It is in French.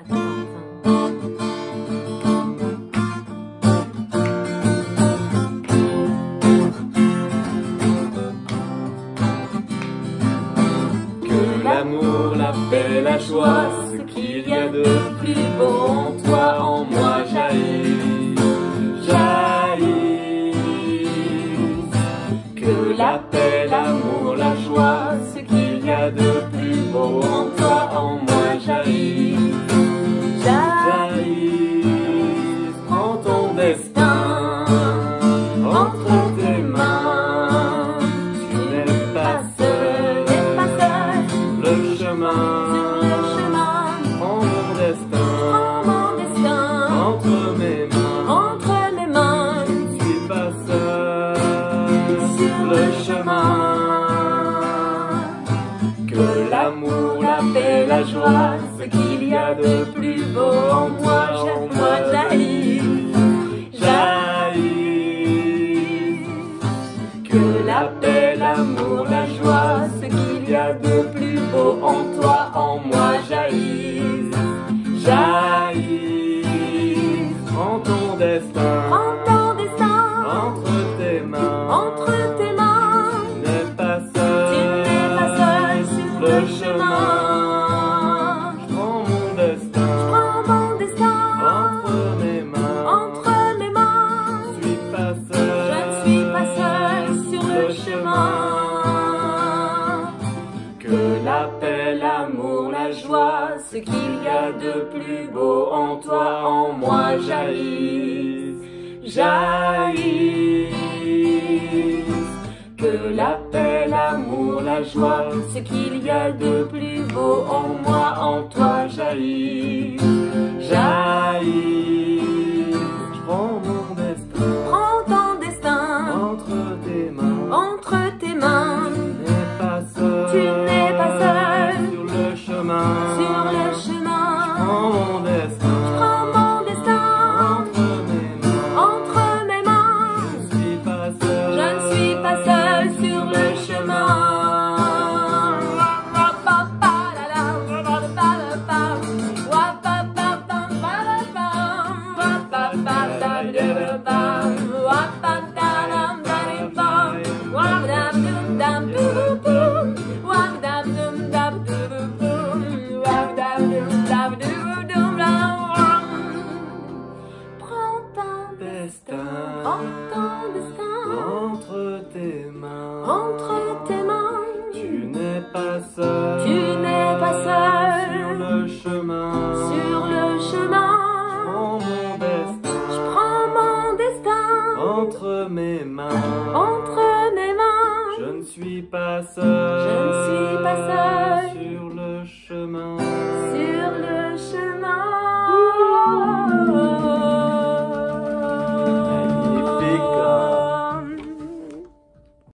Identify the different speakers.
Speaker 1: Que l'amour, la paix, la joie, ce qu'il y a de plus beau en toi, en moi jaillit, jaillit. Que la paix, l'amour, la joie, ce qu'il y a de plus beau en toi, en moi jaillit, jaillit. Prends ton destin entre tes mains, tu n'es pas seul, le chemin, prends mon destin, entre mes mains, je ne suis pas seul sur le chemin. Que l'amour, la paix, la joie, ce qu'il y a de plus beau en moi jaillit, jaillit. Que la paix, l'amour, la joie, ce qu'il y a de plus beau en toi, en moi jaillit, jaillit. Prends ton destin, entre tes mains, tu n'es pas seul sur le chemin. Je prends mon destin, entre mes mains, je ne suis pas seul sur le chemin. Que la paix, l'amour, la joie, ce qu'il y a de plus beau en toi, en moi jaillit, jaillit. Que la paix, l'amour, la joie, ce qu'il y a de plus beau en moi, en toi jaillit, jaillit. Je prends mon destin, entre tes mains, tu n'es pas seul sur le chemin, je prends mon destin, entre mes mains, je ne suis pas seul sur le chemin. Entre tes mains, tu n'es pas seul
Speaker 2: sur le chemin.
Speaker 1: Je prends mon destin,
Speaker 2: Entre mes mains, je ne suis pas seul
Speaker 1: je ne suis pas seul
Speaker 2: sur le chemin.
Speaker 1: sur le